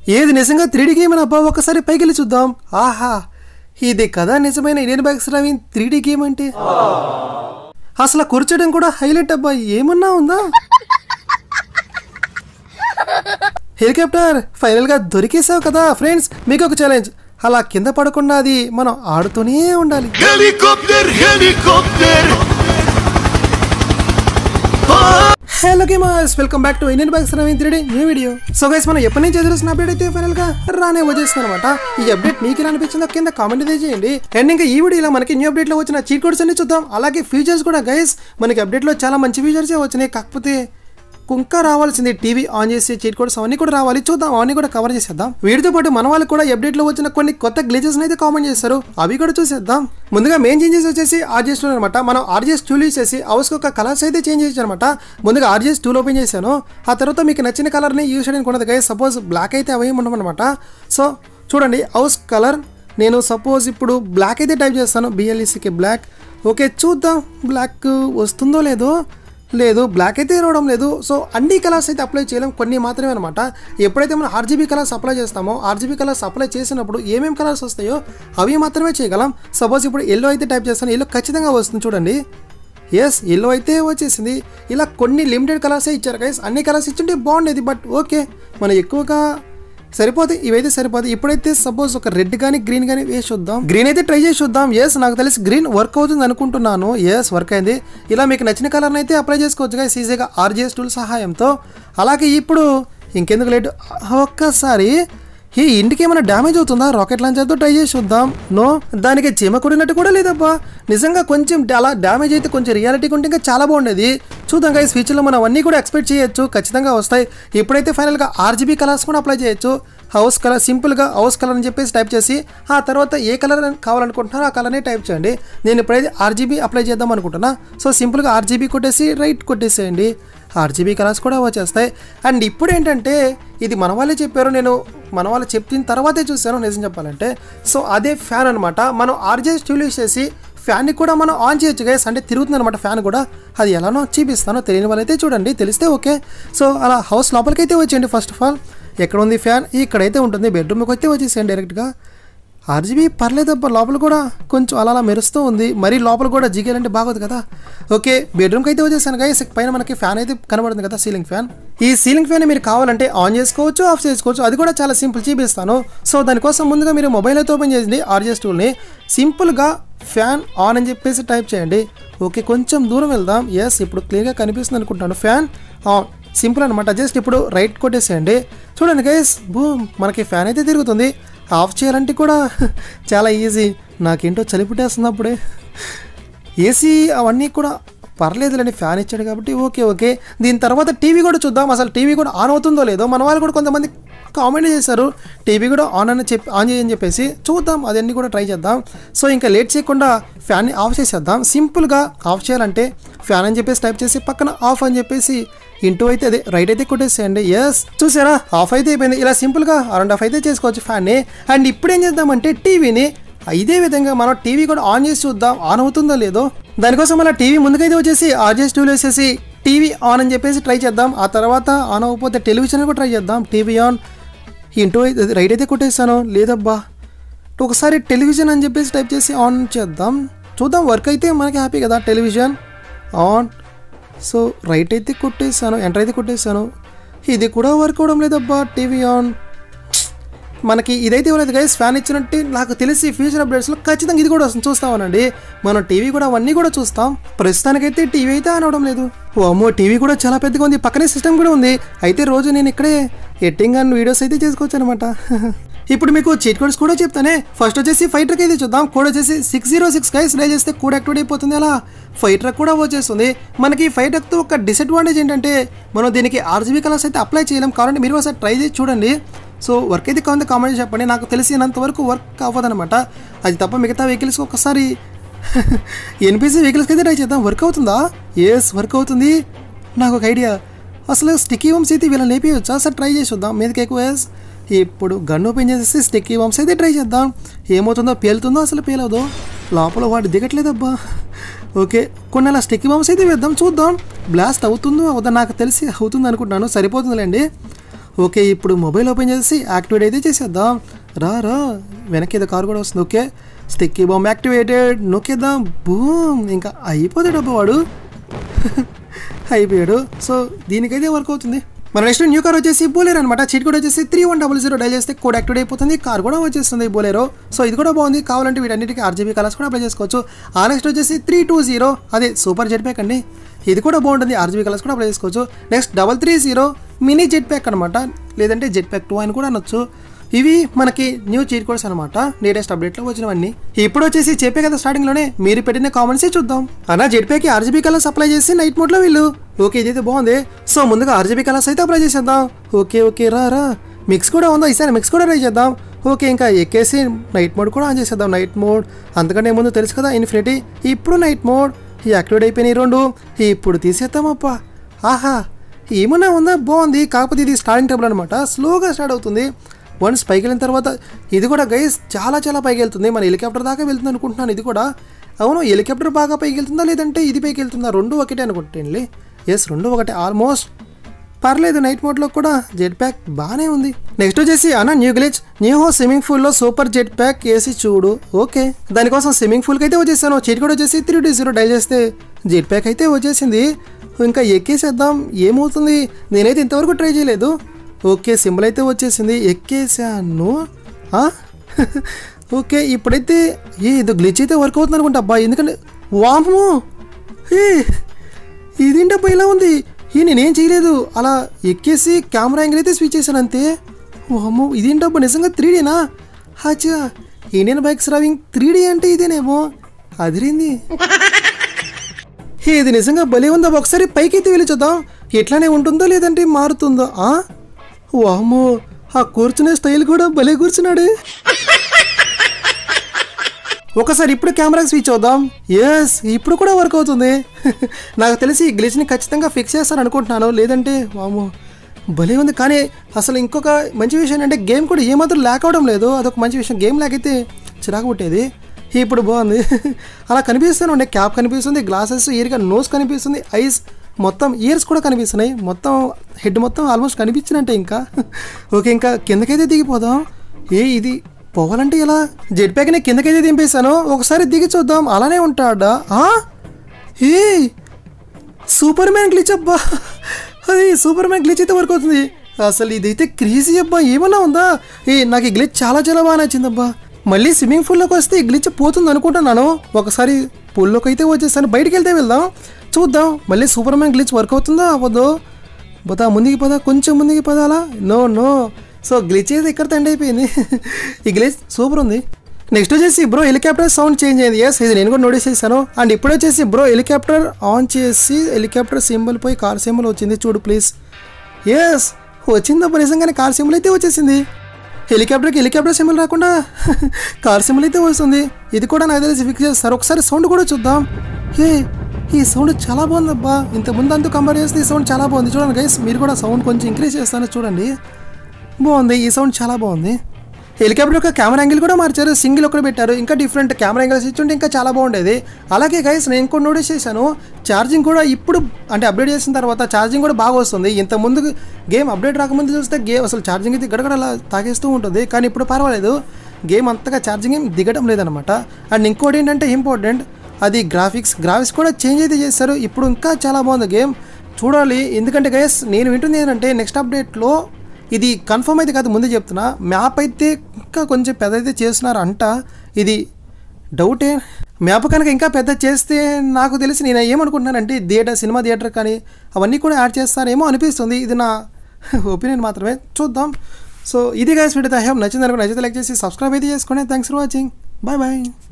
ఏది నిజంగా 3D game అని అబ్బా ఒకసారి పైకి వెళ్ళి చూద్దాం. ఆహా, ఇది కదా నిజమైన Indian bikes driving 3D game అంటే. అసలు కూర్చోడం కూడా హైలైట్ అబ్బా. ఏమన్నా ఉందా? హెలికాప్టర్ ఫైనల్ గా దొరికేసావు కదా ఫ్రెండ్స్. మీకు ఒక ఛాలెంజ్, అలా కింద పడకుండా అది మనం ఆడుతూనే ఉండాలి. Hello gamers, welcome back to Indian bikes driving 3D new video. So guys, మనం ఎప్పటి నుంచి ఎదురుస్తున్న అప్డేట్ అయితే ఫైనల్ గా రానే వచ్చేస్తుంది అనమాట. ఈ అప్డేట్ మీకు ఎలా అనిపించిందో కింద కామెంట్ అయితే చేయండి. అండ్ ఇంకా ఈ వీడియోలో మనకి న్యూ అప్డేట్ లో వచ్చిన చీట్ కోడ్స్ అన్ని చూద్దాం. అలాగే ఫీచర్స్ కూడా గైస్, మనకి అప్డేట్ లో చాలా మంచి ఫీచర్స్ వచ్చినాయి. కాకపోతే ఇంకా రావాల్సింది టీవీ ఆన్ చేసి చీట్ కోడ్స్ అవన్నీ కూడా రావాలి. చూద్దాం, అవన్నీ కూడా కవర్ చేసేద్దాం. వీటితో పాటు మన వాళ్ళు కూడా అప్డేట్ లో వచ్చిన కొన్ని కొత్త గ్లిచెస్ అయితే కామెంట్ చేస్తారు, అవి కూడా చూసేద్దాం. ముందుగా మెయిన్ చేంజెస్ వచ్చేసి RGS 2 అనమాట. మనం RGS 2 యూజ్ చేసి హౌస్ ఒక కలర్స్ అయితే చేంజ్ చేసాం అనమాట. ముందుగా RGS 2 ఓపెన్ చేశాను. ఆ తర్వాత మీకు నచ్చిన కలర్ని యూజ్ చేయడానికి ఉండదు గైస్. సపోజ్ బ్లాక్ అయితే అవి ఉండమన్నమాట. సో చూడండి, హౌస్ కలర్ నేను సపోజ్ ఇప్పుడు బ్లాక్ అయితే టైప్ చేస్తాను, BLECK బ్లాక్. ఓకే, చూద్దాం బ్లాక్ వస్తుందో లేదో. లేదు, బ్లాక్ అయితే రావడం లేదు. సో అన్ని కలర్స్ అయితే అప్లై చేయలేం, కొన్ని మాత్రమే అనమాట. ఎప్పుడైతే మనం RGB కలర్స్ అప్లై చేస్తామో, RGB కలర్స్ అప్లై చేసినప్పుడు ఏమేమి కలర్స్ వస్తాయో అవి మాత్రమే చేయగలం. సపోజ్ ఇప్పుడు ఎల్లో అయితే టైప్ చేస్తాను, ఎల్లో ఖచ్చితంగా వస్తుంది చూడండి. ఎస్, ఎల్లో అయితే వచ్చేసింది. ఇలా కొన్ని లిమిటెడ్ కలర్సే ఇచ్చారు గైస్. అన్ని కలర్స్ ఇచ్చుంటే బాగుండేది, బట్ ఓకే, మనం ఎక్కువగా సరిపోతాయి, ఇవైతే సరిపోతాయి. ఇప్పుడైతే సపోజ్ ఒక రెడ్ కానీ గ్రీన్ కానీ వేసి చూద్దాం. గ్రీన్ అయితే ట్రై చేసి చూద్దాం. ఎస్, నాకు తెలిసి గ్రీన్ వర్క్ అవుతుంది అనుకుంటున్నాను. ఎస్, వర్క్ అయింది. ఇలా మీకు నచ్చిన కలర్ని అయితే అప్లై చేసుకోవచ్చు గైస్ ఈజీగా RGS 2 సహాయంతో. అలాగే ఇప్పుడు ఇంకెందుకు లేట్, ఒక్కసారి ఈ ఇంటికి ఏమైనా డ్యామేజ్ అవుతుందా? రాకెట్ లాంచర్తో ట్రై చేసి చూద్దాం. నో, దానికి చీమ కొడినట్టు కూడా లేదబ్బా. నిజంగా కొంచెం అలా డ్యామేజ్ అయితే కొంచెం రియాలిటీ ఉంటే ఇంకా చాలా బాగుండేది. చూద్దాం గైస్, ఫ్యూచర్లో మనం అవన్నీ కూడా ఎక్స్పెక్ట్ చేయొచ్చు, ఖచ్చితంగా వస్తాయి. ఇప్పుడైతే ఫైనల్గా RGB కలర్స్ కూడా అప్లై చేయొచ్చు. హౌస్ కలర్, సింపుల్గా హౌస్ కలర్ అని చెప్పేసి టైప్ చేసి ఆ తర్వాత ఏ కలర్ కావాలనుకుంటున్నారో ఆ కలర్ని టైప్ చేయండి. నేను ఇప్పుడైతే RGB అప్లై చేద్దాం అనుకుంటున్నా. సో సింపుల్గా RGB కొట్టేసి రైట్ కొట్టేసేయండి, RGB కలర్స్ కూడా వచ్చేస్తాయి. అండ్ ఇప్పుడు ఏంటంటే ఇది మన వాళ్ళే చెప్పారు, నేను మన వాళ్ళు చెప్పిన తర్వాతే చూశాను నిజం చెప్పాలంటే. సో అదే ఫ్యాన్ అనమాట. మనం RGS 2 యూజ్ చేసి ఫ్యాన్ని కూడా మనం ఆన్ చేయొచ్చు గైస్. అంటే తిరుగుతుంది అనమాట ఫ్యాన్ కూడా. అది ఎలానో చూపిస్తాను, తెలియని వాళ్ళైతే చూడండి, తెలిస్తే ఓకే. సో అలా హౌస్ లోపలికి అయితే వచ్చేయండి. ఫస్ట్ ఆఫ్ ఆల్ ఎక్కడ ఉంది ఫ్యాన్? ఇక్కడైతే ఉంటుంది. బెడ్రూమ్కి అయితే వచ్చేసేయండి డైరెక్ట్గా. RGB పర్లేదబ్బా, లోపల కూడా కొంచెం అలా మెరుస్తూ ఉంది. మరీ లోపల కూడా జిగేలంటే బాగోదు కదా. ఓకే, బెడ్రూమ్కి అయితే వచ్చేసాను గైస్. పైన మనకి ఫ్యాన్ అయితే కనబడుతుంది కదా, సీలింగ్ ఫ్యాన్. ఈ సీలింగ్ ఫ్యాన్ మీరు కావాలంటే ఆన్ చేసుకోవచ్చు, ఆఫ్ చేసుకోవచ్చు. అది కూడా చాలా సింపుల్, చూపిస్తాను. సో దానికోసం ముందుగా మీరు మొబైల్ అయితే ఓపెన్ చేయండి RGS 2ని. సింపుల్గా ఫ్యాన్ ఆన్ అని చెప్పేసి టైప్ చేయండి. ఓకే, కొంచెం దూరం వెళ్దాం. ఎస్, ఇప్పుడు క్లియర్గా కనిపిస్తుంది అనుకుంటాను. ఫ్యాన్ ఆన్, సింపుల్ అనమాట. జస్ట్ ఇప్పుడు రైట్ కొట్టేసేయండి. చూడండి గైస్, బూమ్, మనకి ఫ్యాన్ అయితే తిరుగుతుంది. ఆఫ్ చేయాలంటే కూడా చాలా ఈజీ. నాకేంటో చలి పుట్టేస్తుంది అప్పుడే. ఏసీ అవన్నీ కూడా పర్లేదులేండి, ఫ్యాన్ ఇచ్చాడు కాబట్టి ఓకే ఓకే. దీని తర్వాత టీవీ కూడా చూద్దాం. అసలు టీవీ కూడా ఆన్ అవుతుందో లేదో. మన వాళ్ళు కూడా కొంతమంది కామెంట్ చేశారు టీవీ కూడా ఆన్ చేయని చెప్పేసి. చూద్దాం, అదన్నీ కూడా ట్రై చేద్దాం. సో ఇంకా లేట్ చేయకుండా ఫ్యాన్ని ఆఫ్ చేసేద్దాం. సింపుల్గా ఆఫ్ చేయాలంటే ఫ్యాన్ అని చెప్పేసి టైప్ చేసి పక్కన ఆఫ్ అని చెప్పేసి ఇంటూ అయితే అదే రైట్ అయితే కొట్టేసేయండి. ఎస్, చూసారా, ఆఫ్ అయితే అయిపోయింది. ఇలా సింపుల్గా అరౌండ్ ఆఫ్ అయితే చేసుకోవచ్చు ఫ్యాన్ని. అండ్ ఇప్పుడు ఏం చేద్దామంటే టీవీని ఇదే విధంగా మనం టీవీ కూడా ఆన్ చేసి చూద్దాం ఆన్ అవుతుందో లేదో. దానికోసం మన టీవీ ముందుకైతే వచ్చేసి RGS 2 వేసేసి టీవీ ఆన్ అని చెప్పేసి ట్రై చేద్దాం. ఆ తర్వాత ఆన్ అవ్వకపోతే టెలివిజన్ కూడా ట్రై చేద్దాం. టీవీ ఆన్, ఇంటూ రైట్ అయితే కొట్టేసాను. లేదబ్బా, ఒకసారి టెలివిజన్ అని చెప్పేసి టైప్ చేసి ఆన్ చేద్దాం. చూద్దాం, వర్క్ అయితే మనకి హ్యాపీ కదా. Television on. సో రైట్ అయితే కొట్టేసాను, ఎంటర్ అయితే కొట్టేసాను. ఇది కూడా వర్క్ అవడం లేదబ్బా. టీవీ ఆన్, మనకి ఇదైతే ఇవ్వలేదు గైస్. ఫ్యాన్ ఇచ్చినట్టు నాకు తెలిసి ఫ్యూచర్ అప్డేట్స్లో ఖచ్చితంగా ఇది కూడా వస్తుంది, చూస్తామనండి. మనం టీవీ కూడా అవన్నీ కూడా చూస్తాం. ప్రస్తుతానికైతే టీవీ అయితే ఆన్ అవడం లేదు. ఓ అమ్మో, టీవీ కూడా చాలా పెద్దగా ఉంది, పక్కనే సిస్టమ్ కూడా ఉంది. అయితే రోజు నేను ఇక్కడే ఎడిటింగ్ అండ్ వీడియోస్ అయితే చేసుకోవచ్చు అనమాట. ఇప్పుడు మీకు చీట్ కోడ్స్ కూడా చెప్తానే. ఫస్ట్ వచ్చేసి ఫైవ్ ట్రక్ అయితే చూద్దాం. కోడ్ వచ్చేసి 606 గైస్. ట్రై చేస్తే కోడ్ యాక్టివేట్ అయిపోతుంది. అలా ఫైవ్ ట్రక్ కూడా వచ్చేస్తుంది. మనకి ఫైవ్ ట్రక్తో ఒక డిసడ్వాంటేజ్ ఏంటంటే మనం దీనికి RGB కలర్స్ అయితే అప్లై చేయలేం. కావాలంటే మీరు ఒకసారి ట్రై చేసి చూడండి. సో వర్క్ అయితే కావాలి, కామెంట్ చెప్పండి. నాకు తెలిసినంత వరకు వర్క్ అవ్వదనమాట. అది తప్ప మిగతా వెహికల్స్కి ఒకసారి NPC వెహికల్స్కి అయితే ట్రై చేద్దాం. వర్క్ అవుతుందా? ఎస్, వర్క్ అవుతుంది. నాకు ఒక ఐడియా, అసలు స్టిక్కీ బంప్స్ అయితే వీళ్ళని లేపేయచ్చా? సార్ ట్రై చేసి చూద్దాం. మీదకి ఎక్కువ. ఇప్పుడు గన్ ఓపెన్ చేసేసి స్టిక్కీ బంప్స్ అయితే ట్రై చేద్దాం. ఏమవుతుందో, పేలుతుందో అసలు పేలవదో. లోపల వాడు దిగట్లేదబ్బా. ఓకే, కొన్ని అలా స్టిక్కీ బంప్స్ అయితే వేద్దాం, చూద్దాం బ్లాస్ట్ అవుతుందో అవుదా. నాకు తెలిసి అవుతుంది అనుకుంటున్నాను, సరిపోతుందిలేండి. ఓకే ఇప్పుడు మొబైల్ ఓపెన్ చేసి యాక్టివేట్ అయితే చేసేద్దాం. రా వెనక్కి ఏదో కారు కూడా వస్తుంది. ఓకే స్టిక్కీ బాంబ్ యాక్టివేటెడ్ నొక్కేద్దాం. బూమ్ ఇంకా అయిపోతాడు అబ్బా వాడు. అయిపోయాడు. సో దీనికైతే వర్క్ అవుతుంది. మన నెక్స్ట్ న్యూ కార్ వచ్చేసి బోలేరో అనమాట. చీట్ కూడా వచ్చేసి 3100 డైల్ చేస్తే కోడ్ యాక్టివేట్ అయిపోతుంది. కార్ కూడా వచ్చేస్తుంది బోలేరో. సో ఇది కూడా బాగుంది. కావాలంటే వీటన్నిటికీ RGB కలర్స్ కూడా అప్లై చేసుకోవచ్చు. ఆ నెక్స్ట్ వచ్చేసి 320 అదే సూపర్ జెట్ ప్యాక్ అండి. ఇది కూడా బాగుంటుంది. RGB కలర్స్ కూడా అప్లై చేసుకోవచ్చు. నెక్స్ట్ 330 మినీ జెట్ ప్యాక్ అనమాట, లేదంటే జెట్ ప్యాక్ 2 అని కూడా అనొచ్చు. ఇవి మనకి న్యూ చీట్ కోడ్స్ అనమాట, లేటెస్ట్ అప్డేట్లో వచ్చినవన్నీ. ఇప్పుడు వచ్చేసి చెప్పే కదా స్టార్టింగ్లోనే మీరు పెట్టిన కామెంట్స్ చూద్దాం. అన్న జెట్ ప్యాక్కి RGB కలర్స్ అప్లై చేసి నైట్ మోడ్లో వీళ్ళు. ఓకే ఇదైతే బాగుంది. సో ముందుగా RGB కలర్స్ అయితే అప్లై చేసేద్దాం. ఓకే రా మిక్స్ కూడా ఉందా, ఈసారి మిక్స్ కూడా ట్రై చేద్దాం. ఓకే ఇంకా ఎక్కేసి నైట్ మోడ్ కూడా ఆన్ చేసేద్దాం. నైట్ మోడ్ అంతకంటే ముందు తెలుసు కదా ఇన్ఫినిటీ. ఇప్పుడు నైట్ మోడ్ యాక్టివేట్ అయిపోయినాయి 2. ఇప్పుడు తీసేద్దామప్పా. ఆహా ఏమన్నా ఉందా, బాగుంది. కాకపోతే ఇది స్టార్టింగ్ ట్రబుల్ అనమాట, స్లోగా స్టార్ట్ అవుతుంది. వన్స్ పైకి వెళ్ళిన తర్వాత ఇది కూడా గైస్ చాలా పైకి వెళ్తుంది. మన హెలికాప్టర్ దాకా వెళ్తుంది అనుకుంటున్నాను. ఇది కూడా అవును, హెలికాప్టర్ బాగా పైకి వెళ్తుందా లేదంటే ఇది పైకి వెళ్తుందా, రెండు ఒకటే అనుకుంటానులే. ఎస్ రెండు ఒకటే ఆల్మోస్ట్. పర్లేదు నైట్ మోడ్లో కూడా జెట్ ప్యాక్ బాగానే ఉంది. నెక్స్ట్ వచ్చేసి అన్న న్యూ గ్లిచ్ న్యూ స్విమ్మింగ్ పూల్లో సూపర్ జెట్ ప్యాక్ వేసి చూడు. ఓకే దానికోసం స్విమ్మింగ్ పూల్కి అయితే వచ్చేసాను. చీట్ కూడా వచ్చేసి 320 డైల్ చేస్తే జెట్ ప్యాక్ అయితే వచ్చేసింది. ఇంకా ఎక్కేసేద్దాం. ఏమవుతుంది, నేనైతే ఇంతవరకు ట్రై చేయలేదు. ఓకే సింబల్ అయితే వచ్చేసింది, ఎక్కేసాను. ఓకే ఇప్పుడైతే ఇది గ్లిచ్ అయితే వర్క్ అవుతుంది అనుకుంటా అబ్బా. ఎందుకంటే వాము ఇదేంటబ్బా ఇలా ఉంది. నేనేం చేయలేదు, అలా ఎక్కేసి కెమెరా యాంగిల్ అయితే స్విచ్ చేశాను అంతే. వాము ఇదేంటబ్బా నిజంగా 3Dనా? అచ్చా ఇండియన్ బైక్స్ డ్రైవింగ్ 3D అంటే ఇదేనేమో. అదిరింది. ఇది నిజంగా భలే ఉందా. ఒకసారి పైకి అయితే వెళ్ళి చూద్దాం ఎట్లానే ఉంటుందో లేదంటే మారుతుందో. వామ్మో ఆ కూర్చునే స్టైల్ కూడా భలే కూర్చున్నాడు. ఒకసారి ఇప్పుడు కెమెరాకి స్విచ్ అవుదాం. ఎస్ ఇప్పుడు కూడా వర్క్ అవుతుంది. నాకు తెలిసి ఈ గ్లిచ్ని ఖచ్చితంగా ఫిక్స్ చేస్తాను అనుకుంటున్నాను, లేదంటే వామ్మో భలే ఉంది. కానీ అసలు ఇంకొక మంచి విషయం అంటే గేమ్ కూడా ఏమాత్రం ల్యాక్ అవడం లేదు. అదొక మంచి విషయం. గేమ్ ల్యాక్ అయితే చిరాకు పుట్టేది. ఇప్పుడు బాగుంది. అలా కనిపిస్తూనే ఉండే క్యాప్ కనిపిస్తుంది, గ్లాసెస్, ఇయర్గా నోస్ కనిపిస్తుంది, ఐస్ మొత్తం ఇయర్స్ కూడా కనిపిస్తున్నాయి. మొత్తం హెడ్ మొత్తం ఆల్మోస్ట్ కనిపించినట్టే. ఇంకా ఓకే ఇంకా కిందకైతే దిగిపోదాం. ఇది పోవాలంటే ఇలా జెట్ ప్యాక్ని కిందకైతే దింపేశాను. ఒకసారి దిగి చూద్దాం. అలానే ఉంటాడా? సూపర్ మ్యాన్ గ్లిచ్ అబ్బా. అది సూపర్ మ్యాన్ గ్లిచ్ అయితే వర్క్ అవుతుంది. అసలు ఇదైతే క్రేజీ అబ్బా. ఏమన్నా ఉందా? నాకు ఈ గ్లిచ్ చాలా బాగా నచ్చిందబ్బా. మళ్ళీ స్విమ్మింగ్ పూల్లోకి వస్తే ఈ గ్లిచ్ పోతుంది అనుకుంటున్నాను. ఒకసారి పూల్లోకి అయితే వచ్చేసాను. బయటికి వెళ్తే వెళ్దాం, చూద్దాం మళ్ళీ సూపర్ మ్యాన్ గ్లిచ్ వర్క్ అవుతుందా అవ్వదు. పోతా ముందుకి పదా, కొంచెం ముందుకి పదాలా. నో సో గ్లిచ్ అయితే ఇక్కడ తండి అయిపోయింది. ఈ గ్లిచ్ సూపర్ ఉంది. నెక్స్ట్ వచ్చేసి బ్రో హెలికాప్టర్ సౌండ్ చేంజ్ అయింది. ఎస్ ఇది నేను కూడా నోటీస్ చేశాను. అండ్ ఇప్పుడు వచ్చేసి బ్రో హెలికాప్టర్ ఆన్ చేసి హెలికాప్టర్ సింబల్ పోయి కార్ సింబల్ వచ్చింది చూడు ప్లీజ్. ఎస్ వచ్చిందబ్బా నిజంగానే కార్ సింబల్ అయితే వచ్చేసింది. హెలికాప్టర్ సింబల్ రాకుండా కార్ సింబల్ అయితే వస్తుంది. ఇది కూడా నాకు తెలిసి ఫిక్స్ చేస్తారు. ఒకసారి సౌండ్ కూడా చూద్దాం. ఈ సౌండ్ చాలా బాగుంది అబ్బా. ఇంతకుముందు అంతా కంపేర్ చేస్తే ఈ సౌండ్ చాలా బాగుంది. చూడండి గైస్ మీరు కూడా సౌండ్ కొంచెం ఇంక్రీజ్ చేస్తాను చూడండి. బాగుంది, ఈ సౌండ్ చాలా బాగుంది. హెలికాప్టర్ యొక్క కెమెరా యాంగిల్ కూడా మార్చారు, సింగిల్ ఒకటి పెట్టారు. ఇంకా డిఫరెంట్ కెమెరా యాంగిల్స్ ఇచ్చుంటే ఇంకా చాలా బాగుండేది. అలాగే గైస్ నేను ఇంకోటి నోటీస్ చేశాను, ఛార్జింగ్ కూడా ఇప్పుడు అంటే అప్డేట్ చేసిన తర్వాత ఛార్జింగ్ కూడా బాగా వస్తుంది. ఇంతకుముందు గేమ్ అప్డేట్ రాకముందు చూస్తే గేమ్ అసలు ఛార్జింగ్ అయితే గడగడలా తాగేస్తూ ఉంటుంది. కానీ ఇప్పుడు పర్వాలేదు, గేమ్ అంతగా ఛార్జింగ్ ఏం దిగడం లేదనమాట. అండ్ ఇంకోటి ఏంటంటే ఇంపార్టెంట్, అది గ్రాఫిక్స్ కూడా చేంజ్ అయితే చేస్తారు. ఇప్పుడు ఇంకా చాలా బాగుంది గేమ్, చూడాలి. ఎందుకంటే గైస్ నేను వింటుంది ఏంటంటే నెక్స్ట్ అప్డేట్లో ఇది కన్ఫర్మ్ అయితే కాదు, ముందే చెప్తున్నా, మ్యాప్ అయితే ఇంకా కొంచెం పెద్ద అయితే చేస్తున్నారు అంట. ఇది డౌటే. మ్యాప్ కనుక ఇంకా పెద్ద చేస్తే నాకు తెలిసి నేను ఏమనుకుంటున్నానంటే సినిమా థియేటర్ కానీ అవన్నీ కూడా యాడ్ చేస్తారేమో అనిపిస్తుంది. ఇది నా ఒపీనియన్ మాత్రమే, చూద్దాం. సో ఇది గైస్ వీడియో. ఐ హోప్ నచ్చింది అనుకో, నచ్చితే లైక్ చేసి సబ్స్క్రైబ్ అయితే చేసుకోండి. Thanks for watching. బాయ్.